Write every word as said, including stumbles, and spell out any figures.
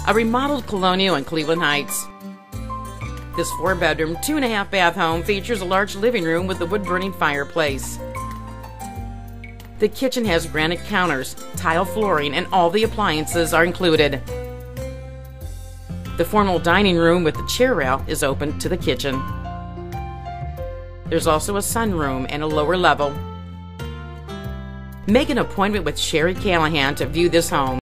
a remodeled colonial in Cleveland Heights. This four-bedroom, two-and-a-half-bath home features a large living room with a wood-burning fireplace. The kitchen has granite counters, tile flooring, and all the appliances are included. The formal dining room with the chair rail is open to the kitchen. There's also a sunroom and a lower level. Make an appointment with Sherry Callahan to view this home.